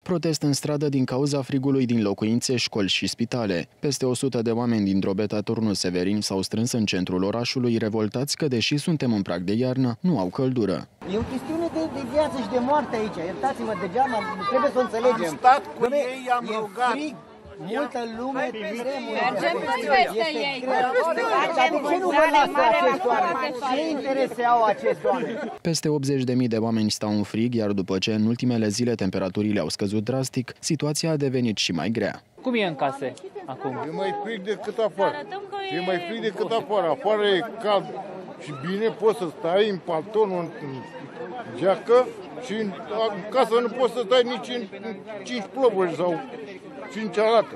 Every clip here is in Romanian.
Protest în stradă din cauza frigului din locuințe, școli și spitale. Peste 100 de oameni din Drobeta Turnul Severin s-au strâns în centrul orașului, revoltați că, deși suntem în prag de iarnă, nu au căldură. E o chestiune de viață și de moarte aici. Iertați-mă degeaba, trebuie să o înțelegem. Am stat cu ei, am rugat. Frig, multă lume tremură. Mergem peste ei. Dar de ce nu vă lasă acești oameni? Ce interese au acești oameni? Peste 80.000 de oameni stau în frig, iar după ce în ultimele zile temperaturile au scăzut drastic, situația a devenit și mai grea. Cum e în case acum? E mai frig decât afară. E mai frig decât afară. Afară e cald și bine, poți să stai în palton, în geacă și în casă nu poți să stai nici în 5 plăburi sau 5 arată.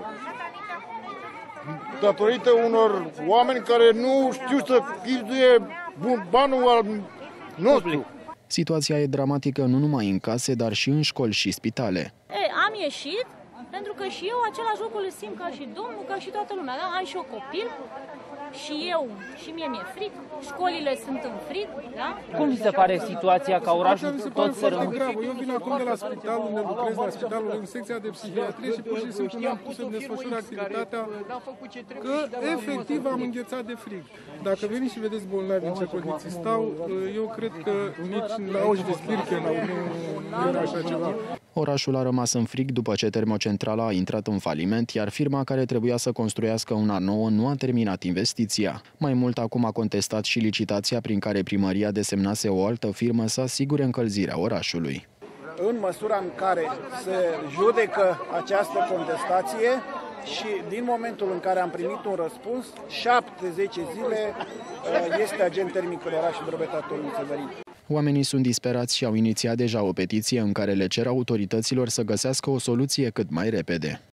Datorită unor oameni care nu știu să chizduie banul al nostru. Situația e dramatică nu numai în case, dar și în școli și spitale. Am ieșit pentru că și eu același lucru îl simt ca și domnul, ca și toată lumea. Da? Am și eu copil și eu, și mie mi-e frig, școlile sunt în frig. Da? Cum vi se pare situația ca orașul tot să rămână? Eu vin acum de la spital, unde lucrez la spitalul în secția de psihiatrie și pur și simplu n-am pus să desfășur activitatea că efectiv am înghețat de frig. Dacă veniți și vedeți bolnavi în ce condiții stau, eu cred că nici la Auschwitz-Birkenau nu era așa ceva. Orașul a rămas în frig după ce termocentrala a intrat în faliment, iar firma care trebuia să construiască una nouă nu a terminat investiția. Mai mult, acum a contestat și licitația prin care primăria desemnase o altă firmă să asigure încălzirea orașului. În măsura în care se judecă această contestație și din momentul în care am primit un răspuns, 7-10 zile este agent termic în orașul Drobeta Turnul Severin. Oamenii sunt disperați și au inițiat deja o petiție în care le cer autorităților să găsească o soluție cât mai repede.